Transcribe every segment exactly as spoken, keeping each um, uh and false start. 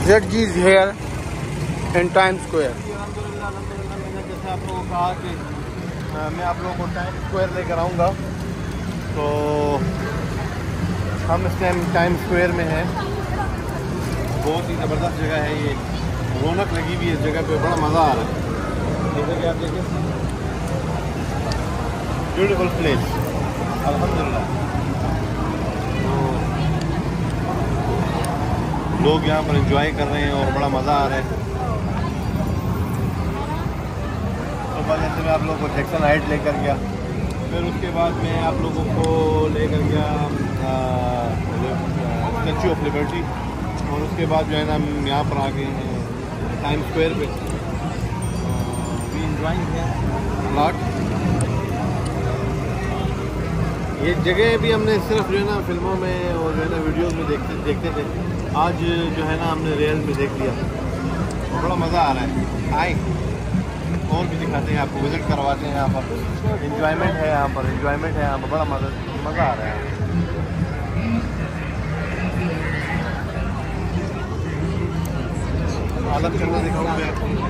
Z G here in Time Square. मैंने जैसे आप लोगों को कहा कि आ, मैं आप लोगों को टाइम स्क्वायर लेकर आऊँगा, तो हम इस टाइम टाइम स्क्वायर में हैं। बहुत ही ज़बरदस्त जगह है ये, रौनक लगी हुई है इस जगह पे, बड़ा मज़ा आ रहा है। जैसे कि आप देखें, ब्यूटीफुल प्लेस अल्हम्दुलिल्लाह। लोग यहाँ पर एंजॉय कर रहे हैं और बड़ा मज़ा आ रहा है। तो पहले से मैं आप लोगों को जैक्सन हाइट लेकर गया, फिर उसके बाद मैं आप लोगों को लेकर गया स्टैचू ऑफ लिबर्टी, और उसके बाद जो है ना हम यहाँ पर आ गए हैं टाइम स्क्वायर पे। We enjoying here lot. ये जगह भी हमने सिर्फ जो है ना फिल्मों में और जो है ना वीडियोस में देखते देखते थे, आज जो है ना हमने रियल में देख लिया, बड़ा मज़ा आ रहा है। आए और भी दिखाते हैं आपको, विज़िट करवाते हैं यहाँ पर। एंजॉयमेंट है यहाँ पर, एंजॉयमेंट है यहाँ पर, बड़ा मज़ा मज़ा आ रहा है। आलम चलना दिखाऊंगा आपको।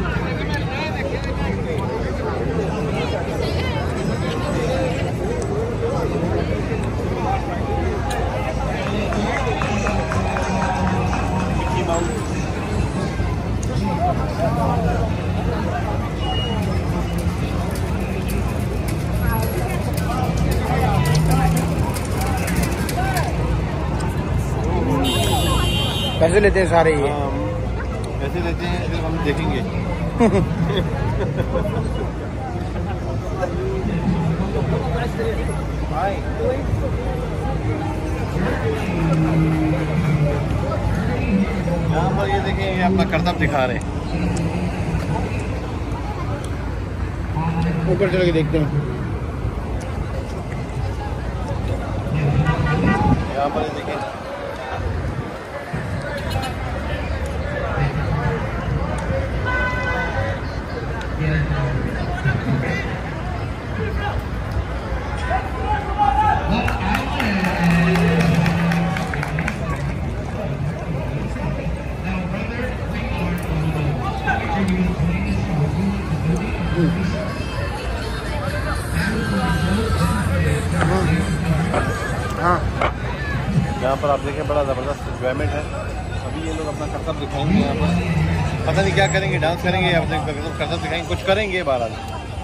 कैसे लेते हैं सारे ये? कैसे लेते हैं फिर हम देखेंगे। यहाँ पर ये देखें, ये अपना करतब दिखा रहे हैं। ऊपर चल के देखते हैं। यहाँ पर ये देखें, हाँ, यहाँ पर आप देखें बड़ा ज़बरदस्त एंजॉयमेंट है। अभी ये लोग अपना करतब दिखाएंगे यहाँ पर, पता नहीं क्या करेंगे, डांस करेंगे या अपने करतब दिखाएंगे, कुछ करेंगे बहरहाल।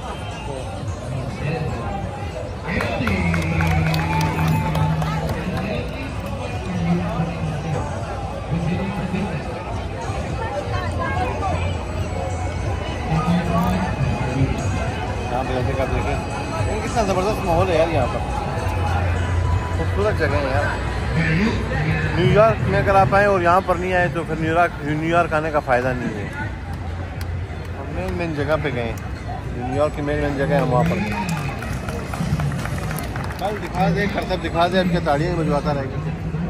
यहाँ पर जैसे का देखें कितना ज़बरदस्त माहौल है यार, यहाँ पर खूबसूरत जगह है यार। न्यूयॉर्क में अगर आप आए और यहाँ पर नहीं आए तो फिर न्यूयॉर्क न्यूयॉर्क आने का फ़ायदा नहीं है। हम मेन मेन जगह पे गए, न्यूयॉर्क की मेन मेन जगह है, वहाँ पर कल दिखा दे, करतब दिखा दे, अब क्या ताड़ियाँ बजवाता रहेगा।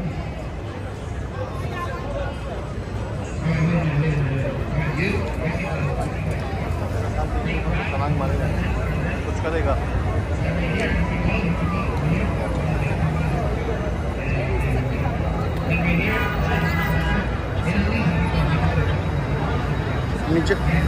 तमाम मारेगा, कुछ करेगा। नीचे